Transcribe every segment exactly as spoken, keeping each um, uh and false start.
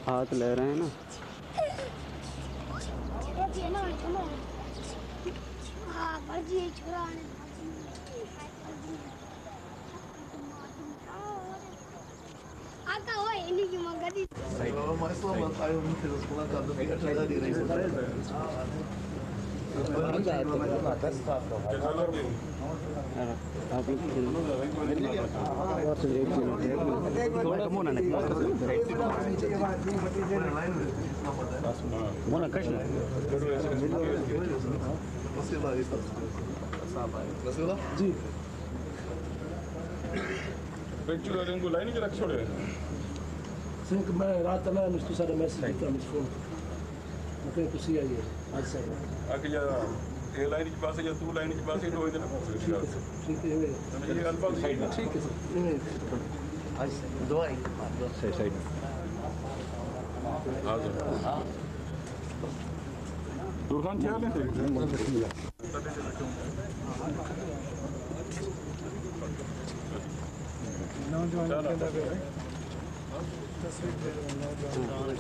हाथ ले रहे हैं ना। आप लोग मोना कृष्ण जी को लाइन के रख छोड़े सिंक मैं रात में मुझको सारा मैसेज किया मुझ फोन ओके कुछ ही आइए आज से आके या ए लाइन के पास या तू लाइन के पास ही तो इधर ठीक है ये अल्फाज साइड में ठीक है सर आज से दो आई दो साइड साइड आ जाओ दुर्गान क्या ले नौजवान तस्वीर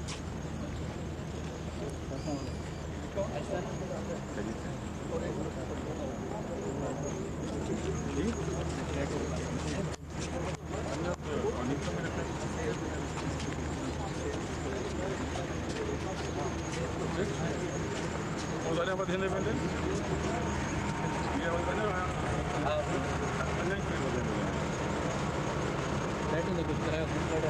उधर पर ध्यान देंगे ये वाला ना अन्य कोई बोलेंगे बैठने कुछ कराया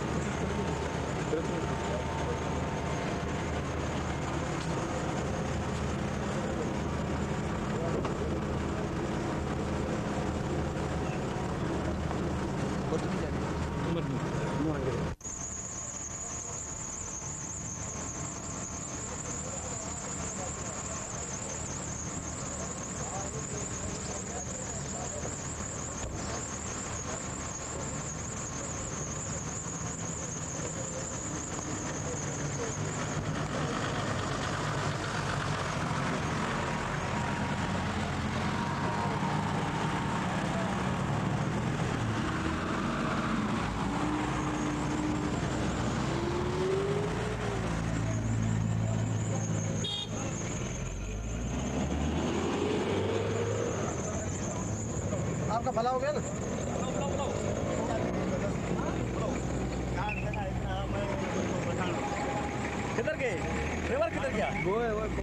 आपका भला हो गया ना किधर गए ड्राइवर किधर गया वो है वो